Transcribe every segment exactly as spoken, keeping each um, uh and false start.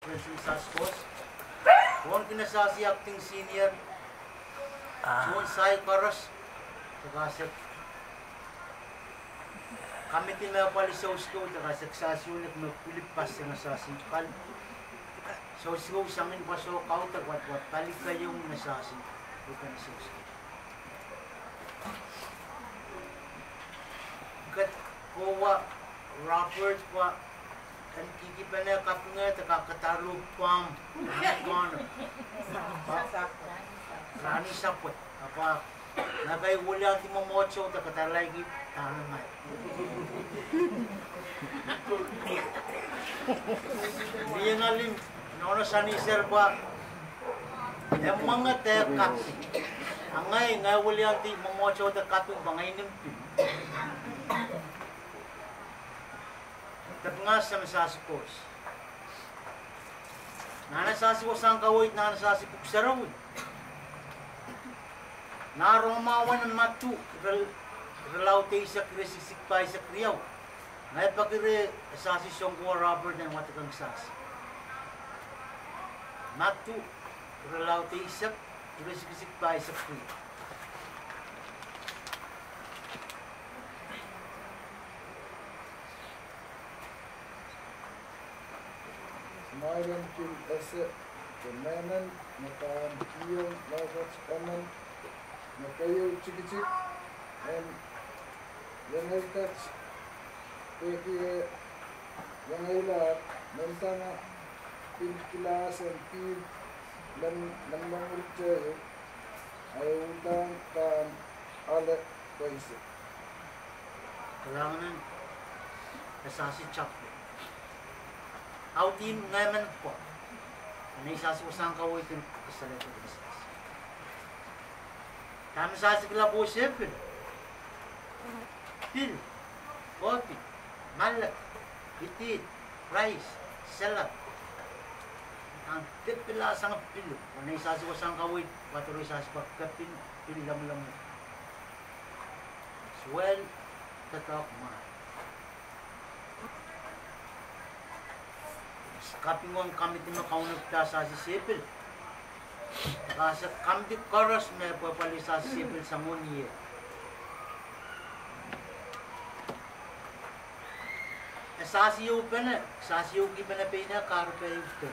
Prince Saskos. Kung kinasasi acting senior, John Sai Karas, takasip. Kami tinapali sa usko, takasip sasyo na magpilipas na nasasi. So, sigaw sangin pa so, kao tagwat-wat, talik kayong nasasi. Bukan sa usko. Kat kowa, Robert pa, kan kiki pa na kapunga, takakatarog pam, ano, Rani sapot, apa, nagay wala ti mamocho, takatalay git, tangan. Dia ngalim, nono sani serba, yang mga terkat, angay ngay wala ti mamocho takatong bangay nimpi. Tapngas sa masasipos. Nanasasipos ang kawit, nanasasipos sa rawin. Naromawan ang matu, relaw tayo sa krisisikpay sa kriyaw. Ngayon pagkiri sasi siyong kuwa rubber na matakang sasi. Matu, relaw tayo sa krisisikpay sa kriyaw. Smiling till ese, kemenan, makan kiyong, lawas kanan, makayo chik-chik, and yang ay touch, peki yang ay lahat, mentana, pinkilas and pin, lan lamang urchayo, ay utang kan alek paise. Kailangan nasasi chaklo. Autin ngayon po. Ano isasi ko saan kaway ito kasalit ko isasi. Kami sasi kila po siyempre. Pil, kopi, malak, itit, rice, salad. Ang tipila sa nga pilo. Ano isasi ko saan kaway, paturo isasi ko kapin, pil lam-lam. Swell, tatak mahal. Kapingon kami ti makaunag ta sa sisipil. Kasi kami ti koros may papali sa sisipil sa ngunye. E sasiyo pa na, sasiyo ki pa na pina, karo pa yung ito.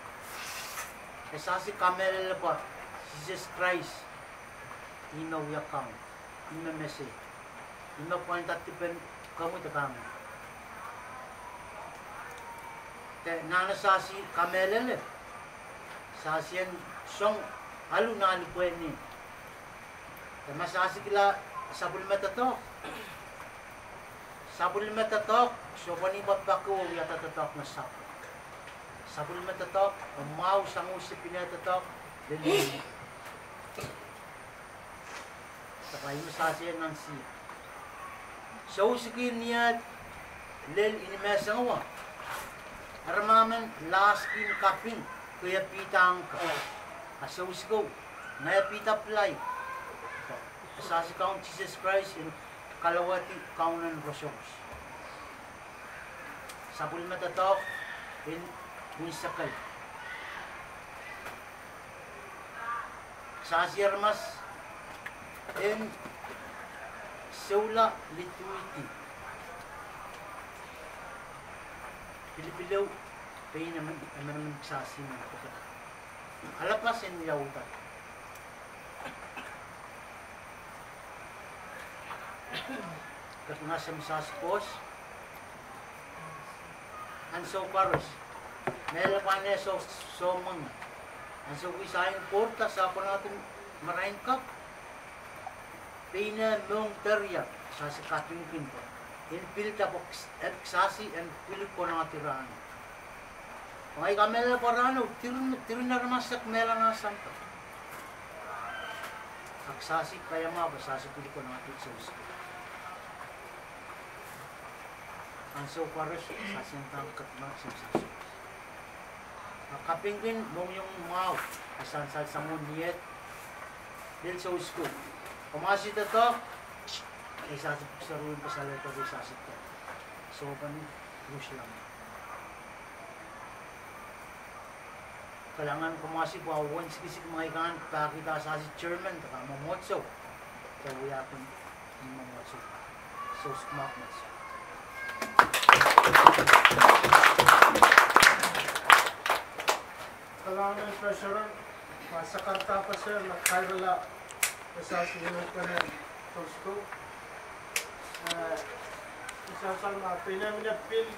E sasi kamera pa, Jesus Christ, inaw yakang, ina mesi, ina point at tipen, kamu ta kami. Nana sasi kamelele, sasian song halu nani pueni. Tema sasi kila sabul metatok, sabul metatok, so bani bapaku yata tatok na sabul. Sabul metatok, mau sangu sipina tatok, deli. Tapay mo sasian nang si. So sikir niya lel inimesang wa. Armaman last in kapin, kaya pitang ka. Asaws ko, naya pita play. Asasi kaun Jesus Christ, in kalawati kaunan rosyos. Sabul matatok, in unisakal. Sasi armas, in seula lituiti. Pilipilaw, kaya naman, naman naman sasi ng pukat. Halapasin niya utak. Kat nga sa masaspos, ang so paros, nalapan niya so, so mga. Ang so isayang porta sa ako natin marahin kap. Pina mong terya sa sakating pinto. In pilta po sasi and pilit ko na tiraan. Kung ay kamela parano, tirin na ramasak mela na sampa. Aksasi kaya mabasasi pilit ko na tiraan sa usko. Ang so paros, sasi ang tangkat na sa sasi. Kapingin mong yung mau, asan-sal sa muniyet, din sa usko. Kumasit ito, ay sasipag sa ruin pa sa leto ay sasipag. So, panin, push lang. Kailangan kumasi po awan sikisik mga ikan pakita sa si chairman taka mamotso. Kaya pun mamotso. So smart mas. Kailangan ng treasurer sa karta pa sir na kairala sa sinunod ka na tosto. Isasal na pinaminat pil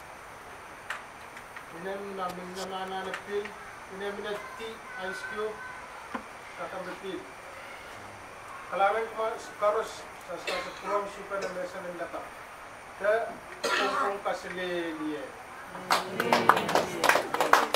Inem namin naman na pil, inem na T ice cube, kakamipil. Kailangan ko karos sa sa kurang suka na mesa ng lata. Kaya kung kung kasili liye.